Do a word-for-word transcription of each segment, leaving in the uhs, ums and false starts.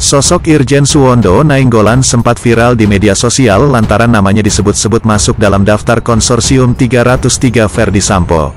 Sosok Irjen Suwondo Nainggolan sempat viral di media sosial lantaran namanya disebut-sebut masuk dalam daftar konsorsium tiga nol tiga Verdi Sambo.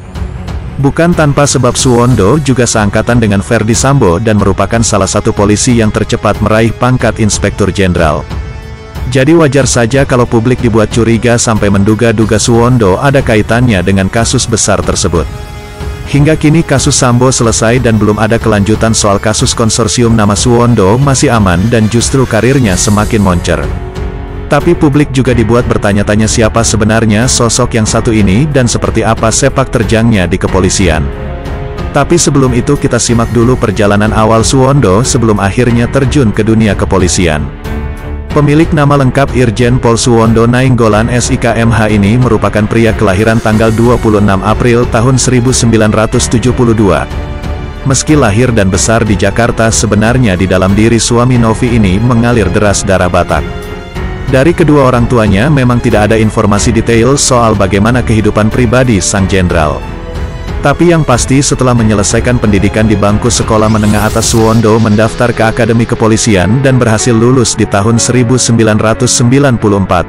Bukan tanpa sebab Suwondo juga seangkatan dengan Verdi Sambo dan merupakan salah satu polisi yang tercepat meraih pangkat Inspektur Jenderal. Jadi wajar saja kalau publik dibuat curiga sampai menduga-duga Suwondo ada kaitannya dengan kasus besar tersebut. Hingga kini kasus Sambo selesai dan belum ada kelanjutan soal kasus konsorsium nama Suwondo masih aman dan justru karirnya semakin moncer. Tapi publik juga dibuat bertanya-tanya siapa sebenarnya sosok yang satu ini dan seperti apa sepak terjangnya di kepolisian. Tapi sebelum itu kita simak dulu perjalanan awal Suwondo sebelum akhirnya terjun ke dunia kepolisian. Pemilik nama lengkap Irjen Pol Suwondo Nainggolan S I K M H ini merupakan pria kelahiran tanggal dua puluh enam April tahun seribu sembilan ratus tujuh puluh dua. Meski lahir dan besar di Jakarta, sebenarnya di dalam diri suami Novi ini mengalir deras darah Batak. Dari kedua orang tuanya memang tidak ada informasi detail soal bagaimana kehidupan pribadi sang jenderal. Tapi yang pasti setelah menyelesaikan pendidikan di bangku sekolah menengah atas, Suwondo mendaftar ke Akademi Kepolisian dan berhasil lulus di tahun seribu sembilan ratus sembilan puluh empat.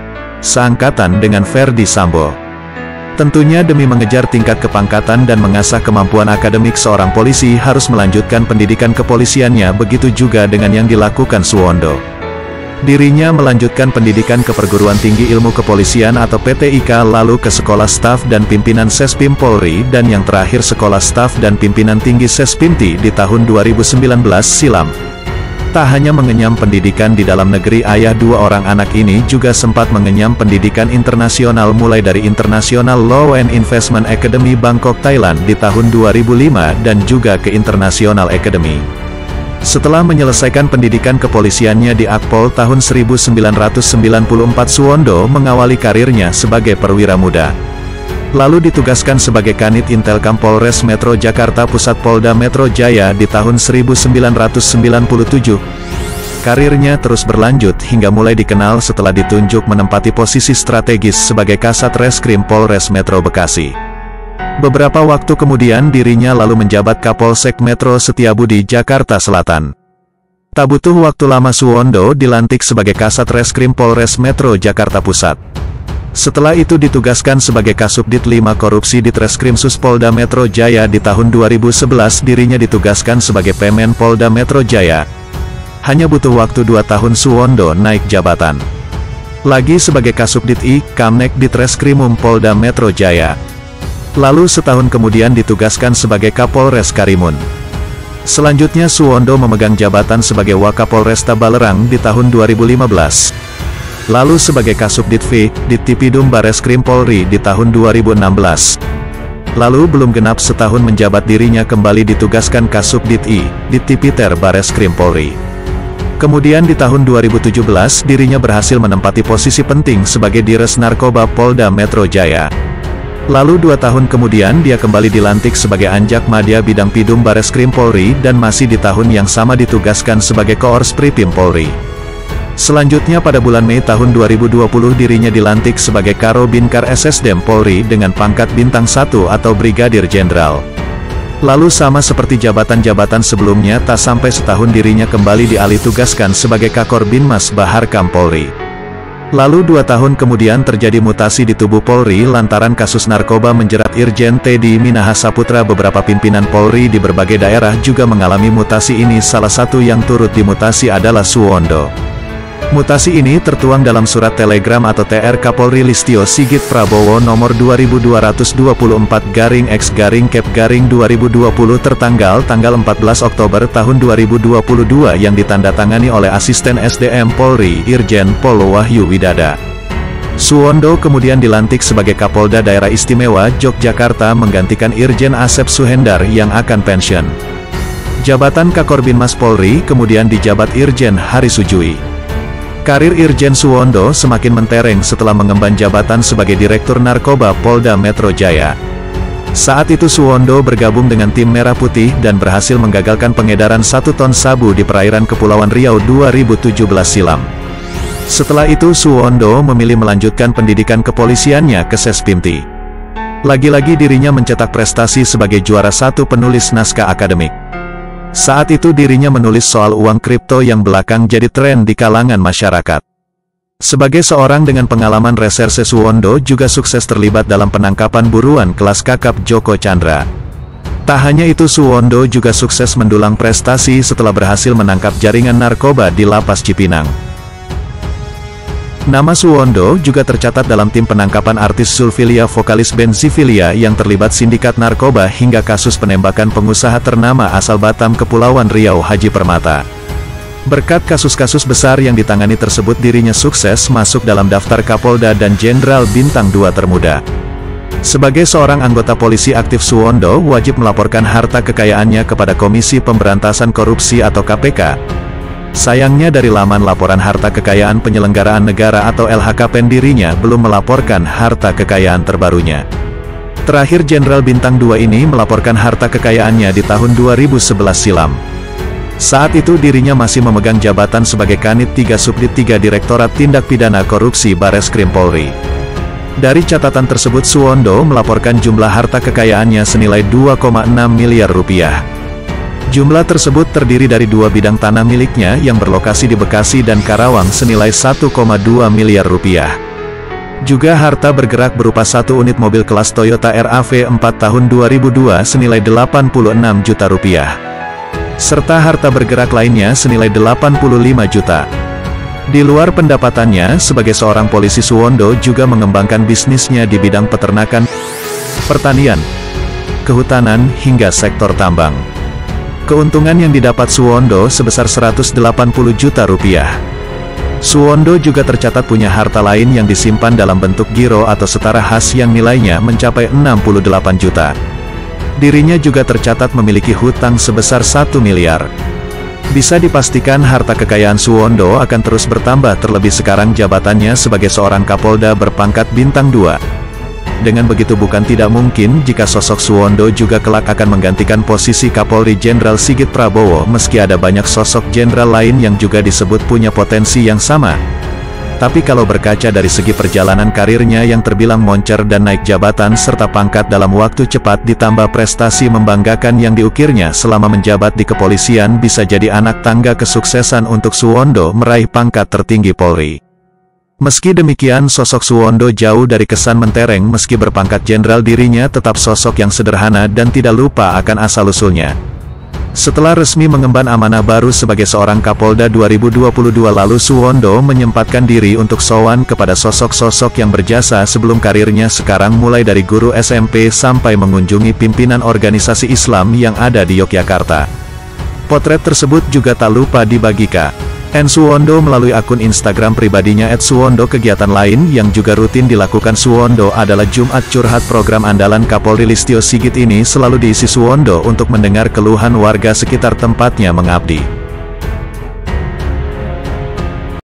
Seangkatan dengan Verdi Sambo. Tentunya demi mengejar tingkat kepangkatan dan mengasah kemampuan akademik seorang polisi harus melanjutkan pendidikan kepolisiannya, begitu juga dengan yang dilakukan Suwondo. Dirinya melanjutkan pendidikan ke Perguruan Tinggi Ilmu Kepolisian atau P T I K, lalu ke Sekolah Staf dan Pimpinan Sespim Polri, dan yang terakhir Sekolah Staf dan Pimpinan Tinggi Sespimti di tahun dua ribu sembilan belas silam. Tak hanya mengenyam pendidikan di dalam negeri, ayah dua orang anak ini juga sempat mengenyam pendidikan internasional mulai dari International Law and Investment Academy Bangkok, Thailand di tahun dua ribu lima dan juga ke International Academy. Setelah menyelesaikan pendidikan kepolisiannya di Akpol tahun seribu sembilan ratus sembilan puluh empat, Suwondo mengawali karirnya sebagai perwira muda. Lalu ditugaskan sebagai Kanit Intelkam Polres Metro Jakarta Pusat Polda Metro Jaya di tahun seribu sembilan ratus sembilan puluh tujuh. Karirnya terus berlanjut hingga mulai dikenal setelah ditunjuk menempati posisi strategis sebagai Kasat Reskrim Polres Metro Bekasi. Beberapa waktu kemudian dirinya lalu menjabat Kapolsek Metro Setiabudi, Jakarta Selatan. Tak butuh waktu lama Suwondo dilantik sebagai Kasat Reskrim Polres Metro Jakarta Pusat. Setelah itu ditugaskan sebagai Kasubdit lima Korupsi di Treskrim Sus Polda Metro Jaya di tahun dua ribu sebelas, dirinya ditugaskan sebagai Pemen Polda Metro Jaya. Hanya butuh waktu dua tahun Suwondo naik jabatan. Lagi sebagai Kasubdit I, Kamnek di Treskrimum Polda Metro Jaya. Lalu setahun kemudian ditugaskan sebagai Kapolres Karimun. Selanjutnya Suwondo memegang jabatan sebagai Wakapolresta Balerang di tahun dua ribu lima belas. Lalu sebagai Kasubdit V, Dittipidum Bareskrim Polri di tahun dua ribu enam belas. Lalu belum genap setahun menjabat dirinya kembali ditugaskan Kasubdit I, Dittipiter Bareskrim Polri. Kemudian di tahun dua ribu tujuh belas dirinya berhasil menempati posisi penting sebagai Dires Narkoba Polda Metro Jaya. Lalu dua tahun kemudian dia kembali dilantik sebagai Anjak Madya Bidang Pidum Bareskrim Polri dan masih di tahun yang sama ditugaskan sebagai Koors Pripim Polri. Selanjutnya pada bulan Mei tahun dua ribu dua puluh dirinya dilantik sebagai Karo Binkar S S D M Polri dengan pangkat Bintang satu atau Brigadir Jenderal. Lalu sama seperti jabatan-jabatan sebelumnya, tak sampai setahun dirinya kembali dialih tugaskan sebagai Kakor Binmas Baharkam Polri. Lalu dua tahun kemudian terjadi mutasi di tubuh Polri lantaran kasus narkoba menjerat Irjen Teddy Minahasaputra. Beberapa pimpinan Polri di berbagai daerah juga mengalami mutasi ini, salah satu yang turut dimutasi adalah Suwondo. Mutasi ini tertuang dalam surat telegram atau T R Kapolri Listio Sigit Prabowo nomor dua ribu dua ratus dua puluh empat garing X garing Kep garing dua ribu dua puluh tertanggal tanggal empat belas Oktober tahun dua ribu dua puluh dua yang ditandatangani oleh Asisten S D M Polri Irjen Pol Wahyu Widada. Suwondo kemudian dilantik sebagai Kapolda Daerah Istimewa Yogyakarta menggantikan Irjen Asep Suhendar yang akan pensiun. Jabatan Kakor Binmas Polri kemudian dijabat Irjen Hari Sujui. Karir Irjen Suwondo semakin mentereng setelah mengemban jabatan sebagai Direktur Narkoba Polda Metro Jaya. Saat itu Suwondo bergabung dengan tim Merah Putih dan berhasil menggagalkan pengedaran satu ton sabu di perairan Kepulauan Riau dua ribu tujuh belas silam. Setelah itu Suwondo memilih melanjutkan pendidikan kepolisiannya ke Sespimti. Lagi-lagi dirinya mencetak prestasi sebagai juara satu penulis naskah akademik. Saat itu dirinya menulis soal uang kripto yang belakang jadi tren di kalangan masyarakat. Sebagai seorang dengan pengalaman reserse, Suwondo juga sukses terlibat dalam penangkapan buruan kelas kakap Joko Chandra. Tak hanya itu, Suwondo juga sukses mendulang prestasi setelah berhasil menangkap jaringan narkoba di Lapas Cipinang. Nama Suwondo juga tercatat dalam tim penangkapan artis Zulfilia, vokalis band Zifilia yang terlibat sindikat narkoba hingga kasus penembakan pengusaha ternama asal Batam, Kepulauan Riau, Haji Permata. Berkat kasus-kasus besar yang ditangani tersebut, dirinya sukses masuk dalam daftar Kapolda dan Jenderal Bintang dua termuda. Sebagai seorang anggota polisi aktif, Suwondo wajib melaporkan harta kekayaannya kepada Komisi Pemberantasan Korupsi atau K P K. Sayangnya dari laman laporan harta kekayaan penyelenggaraan negara atau L H K P N dirinya belum melaporkan harta kekayaan terbarunya. Terakhir Jenderal Bintang dua ini melaporkan harta kekayaannya di tahun dua ribu sebelas silam. Saat itu dirinya masih memegang jabatan sebagai Kanit tiga Subdit tiga Direktorat Tindak Pidana Korupsi Bareskrim Polri. Dari catatan tersebut, Suwondo melaporkan jumlah harta kekayaannya senilai dua koma enam miliar rupiah. Jumlah tersebut terdiri dari dua bidang tanah miliknya yang berlokasi di Bekasi dan Karawang senilai satu koma dua miliar rupiah. Juga harta bergerak berupa satu unit mobil kelas Toyota R A V empat tahun dua ribu dua senilai delapan puluh enam juta rupiah. Serta harta bergerak lainnya senilai delapan puluh lima juta. Di luar pendapatannya sebagai seorang polisi, Suwondo juga mengembangkan bisnisnya di bidang peternakan, pertanian, kehutanan, hingga sektor tambang. Keuntungan yang didapat Suwondo sebesar seratus delapan puluh juta rupiah. Suwondo juga tercatat punya harta lain yang disimpan dalam bentuk giro atau setara khas yang nilainya mencapai enam puluh delapan juta. Dirinya juga tercatat memiliki hutang sebesar satu miliar. Bisa dipastikan harta kekayaan Suwondo akan terus bertambah, terlebih sekarang jabatannya sebagai seorang Kapolda berpangkat Bintang dua. Dengan begitu bukan tidak mungkin jika sosok Suwondo juga kelak akan menggantikan posisi Kapolri Jenderal Sigit Prabowo, meski ada banyak sosok jenderal lain yang juga disebut punya potensi yang sama. Tapi kalau berkaca dari segi perjalanan karirnya yang terbilang moncer dan naik jabatan serta pangkat dalam waktu cepat ditambah prestasi membanggakan yang diukirnya selama menjabat di kepolisian, bisa jadi anak tangga kesuksesan untuk Suwondo meraih pangkat tertinggi Polri. Meski demikian, sosok Suwondo jauh dari kesan mentereng. Meski berpangkat jenderal, dirinya tetap sosok yang sederhana dan tidak lupa akan asal-usulnya. Setelah resmi mengemban amanah baru sebagai seorang Kapolda dua ribu dua puluh dua lalu, Suwondo menyempatkan diri untuk sowan kepada sosok-sosok yang berjasa sebelum karirnya sekarang, mulai dari guru S M P sampai mengunjungi pimpinan organisasi Islam yang ada di Yogyakarta. Potret tersebut juga tak lupa dibagikan N. Suwondo melalui akun Instagram pribadinya et suwondo. Kegiatan lain yang juga rutin dilakukan Suwondo adalah Jumat Curhat. Program andalan Kapolri Listio Sigit ini selalu diisi Suwondo untuk mendengar keluhan warga sekitar tempatnya mengabdi.